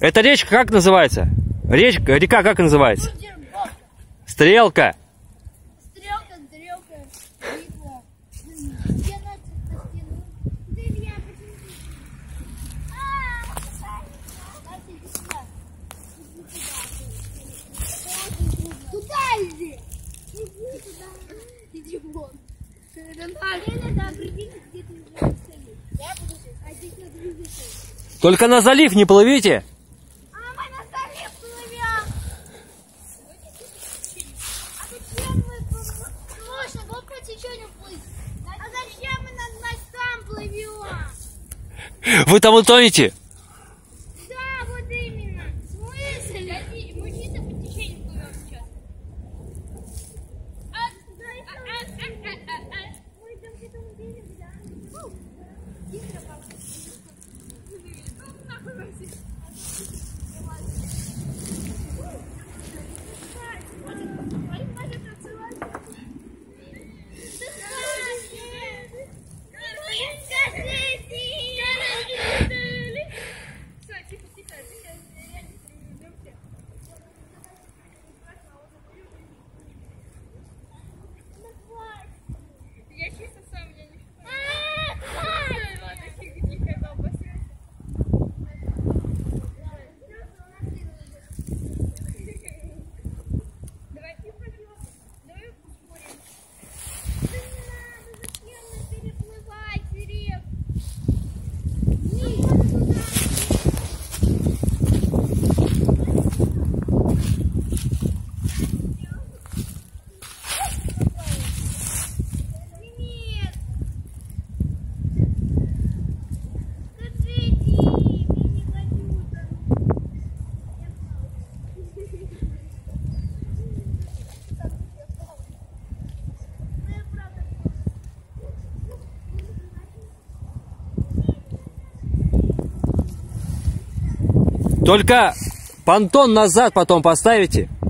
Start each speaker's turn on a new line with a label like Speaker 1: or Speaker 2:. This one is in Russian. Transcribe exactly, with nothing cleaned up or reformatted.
Speaker 1: Эта речка как называется? Речка, река как называется? Стрелка.
Speaker 2: Стрелка, стрелка, битва. Стена, стена. Ты меня почему? А, Настя, иди сюда. Туда иди. Иди туда. Иди вон. Лена, да, определись, где ты уже стоишь. Я буду здесь. А здесь надо двигаться.
Speaker 1: Только на залив не плывите.
Speaker 2: А мы на залив плывем. А зачем мы? Слушай, вот по течению плыть. А зачем мы над мостом плывем?
Speaker 1: Вы там утонете.
Speaker 2: Да, вот именно. В смысле? Мы чисто по течению плывем сейчас. А, да, а, а, а, а, а. Мы там где-то увидели, да? Тихо, папа.
Speaker 1: Только понтон назад потом поставите.